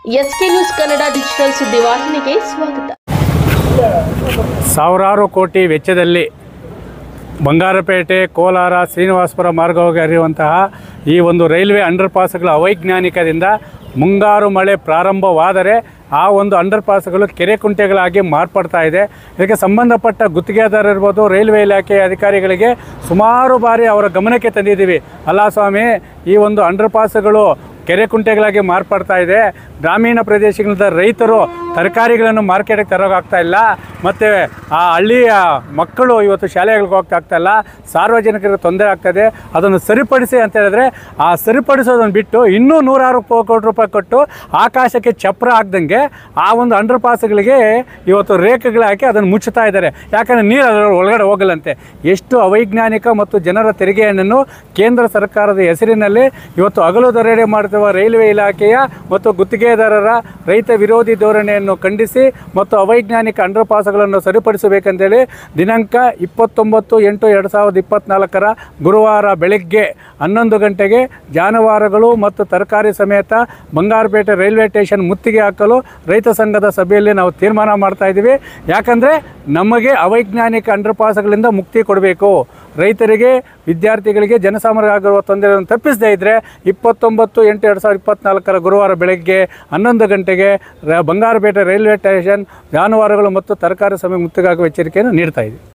S K news Kannada digital ಸುದ್ದಿವಾಹಿನಿಗೆ ಸ್ವಾಗತ. ಸಾವಿರಾರು ಕೋಟಿ ವೆಚ್ಚದಲ್ಲಿ ಬಂಗಾರಪೇಟೆ, ಕೋಲಾರ, ಶ್ರೀನಿವಾಸಪುರ ಮಾರ್ಗವಾಗಿ ಹರಿಯುವಂತಹ ಈ ಒಂದು ರೈಲ್ವೆ ಅಂಡರ್ ಪಾಸ್ಗಳ ಅವೈಜ್ಞಾನಿಕದಿಂದ ಮುಂಗಾರು ಮಳೆ ಪ್ರಾರಂಭವಾದರೆ ಆ ಒಂದು ಅಂಡರ್ ಪಾಸ್ಗಳು ಕೆರೆ ಕುಂಟೆಗಳಾಗಿ ಮಾರ್ಪಡ್ತಾ ಇದೆ. ಇದಕ್ಕೆ ಸಂಬಂಧಪಟ್ಟ ಗುತ್ತಿಗೆದಾರರು ಇರ್ಬೋದು, ರೈಲ್ವೆ ಇಲಾಖೆಯ ಅಧಿಕಾರಿಗಳಿಗೆ ಸುಮಾರು ಬಾರಿ ಅವರ ಗಮನಕ್ಕೆ ತಂದಿದ್ದೀವಿ. ಅಲ್ಲ ಸ್ವಾಮಿ, ಈ ಒಂದು ಅಂಡರ್ ಪಾಸ್ಗಳು ಕೆರೆ ಕುಂಟೆಗಳಾಗಿ ಮಾರ್ಪಡ್ತಾ ಇದೆ. ಗ್ರಾಮೀಣ ಪ್ರದೇಶಗಳಿಂದ ರೈತರು ತರಕಾರಿಗಳನ್ನು ಮಾರ್ಕೆಟಿಗೆ ತರೋಕ್ಕಾಗ್ತಾ ಇಲ್ಲ, ಮತ್ತು ಆ ಹಳ್ಳಿಯ ಮಕ್ಕಳು ಇವತ್ತು ಶಾಲೆಗಳಿಗೆ ಹೋಗ್ತಾ ಇಲ್ಲ. ಸಾರ್ವಜನಿಕರಿಗೆ ತೊಂದರೆ ಆಗ್ತಾಯಿದೆ. ಅದನ್ನು ಸರಿಪಡಿಸಿ ಅಂತ ಹೇಳಿದ್ರೆ ಆ ಸರಿಪಡಿಸೋದನ್ನು ಬಿಟ್ಟು ಇನ್ನೂ 106 ಕೋಟಿ ರೂಪಾಯಿ ಕೊಟ್ಟು ಆಕಾಶಕ್ಕೆ ಚಪ್ರ ಹಾಕ್ದಂಗೆ ಆ ಒಂದು ಅಂಡರ್ ಪಾಸ್ಗಳಿಗೆ ಇವತ್ತು ರೇಖೆಗಳು ಹಾಕಿ ಅದನ್ನು ಮುಚ್ಚುತ್ತಾ ಇದ್ದಾರೆ. ಯಾಕಂದರೆ ನೀರು ಅದರ ಒಳಗಡೆ ಹೋಗಲ್ಲಂತೆ. ಎಷ್ಟು ಅವೈಜ್ಞಾನಿಕ ಮತ್ತು ಜನರ ತೆರಿಗೆ ಹಣ್ಣನ್ನು ಕೇಂದ್ರ ಸರ್ಕಾರದ ಹೆಸರಿನಲ್ಲಿ ಇವತ್ತು ಹಗಲು ದರೋಡೆ ಮಾಡುತ್ತಿರುವ ರೈಲ್ವೆ ಇಲಾಖೆಯ ಮತ್ತು ಗುತ್ತಿಗೆದಾರರ ರೈತ ವಿರೋಧಿ ಧೋರಣೆಯನ್ನು ಖಂಡಿಸಿ ಮತ್ತು ಅವೈಜ್ಞಾನಿಕ ಅಂಡರ್ ಪಾಸ್ಗಳನ್ನು ಸರಿಪಡಿಸಬೇಕೆಂದೇಳಿ ದಿನಾಂಕ 29/8/2024 ಗುರುವಾರ ಬೆಳಗ್ಗೆ 11 ಗಂಟೆಗೆ ಜಾನುವಾರುಗಳು ಮತ್ತು ತರಕಾರಿ ಸಮೇತ ಬಂಗಾರಪೇಟೆ ರೈಲ್ವೆ ಸ್ಟೇಷನ್ ಮುತ್ತಿಗೆ ಹಾಕಲು ರೈತ ಸಂಘದ ಸಭೆಯಲ್ಲಿ ನಾವು ತೀರ್ಮಾನ ಮಾಡ್ತಾ ಇದ್ದೀವಿ. ಯಾಕಂದರೆ ನಮಗೆ ಅವೈಜ್ಞಾನಿಕ ಅಂಡರ್ ಪಾಸ್ಗಳಿಂದ ಮುಕ್ತಿ ಕೊಡಬೇಕು. ರೈತರಿಗೆ, ವಿದ್ಯಾರ್ಥಿಗಳಿಗೆ, ಜನಸಾಮಾನ್ಯರಿಗೆ ಆಗಿರುವ ತೊಂದರೆಯನ್ನು ತಪ್ಪಿಸದೇ ಇದ್ದರೆ 29/8/2024 ಗುರುವಾರ ಬೆಳಗ್ಗೆ 11 ಗಂಟೆಗೆ ಬಂಗಾರಪೇಟೆ ರೈಲ್ವೆ ಸ್ಟೇಷನ್ ಜಾನುವಾರುಗಳು ಮತ್ತು ತರಕಾರಿ ಸಭೆ ಮುತ್ತಿಗೆ ಹಾಕುವ ಎಚ್ಚರಿಕೆಯನ್ನು ನೀಡ್ತಾ ಇದೆ.